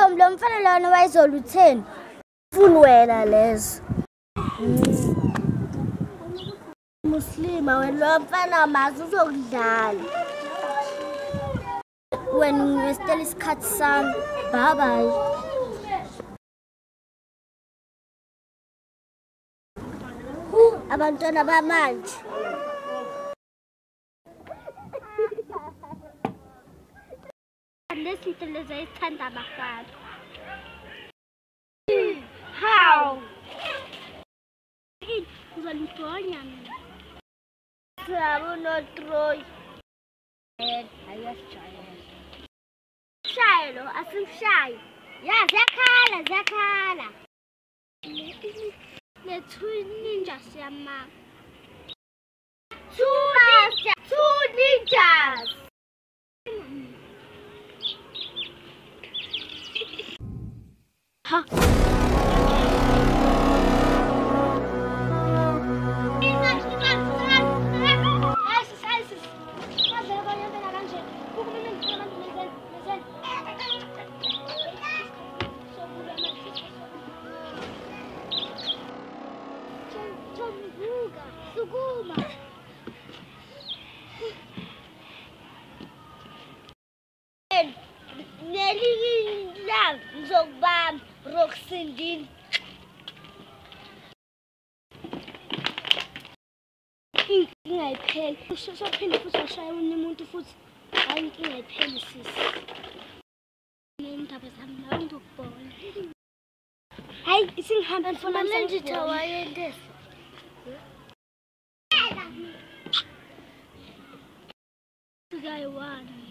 lo mfana lona wayezolutheni ufuna wena lezo Muslima wena lo mfana mazi uzokudlala wena ngistela isikhathi sami bye bye abantwana bamanje lezinto lezi ayithanda abafana how uzalidonya mina sabo no Troy ayasijayela shayelo asimshayi ya zakhala lethu ninja siyama two ninjas ha Sukuma Nelila ngizokubamba Roxindini inkinga ayipheli usophinde futhi washaya umuntu futhi hayi inkinga ayipheli sisi nendaba zami nawe ngizokubona hayi isingihamba ngifuna manje thawayendese guy won.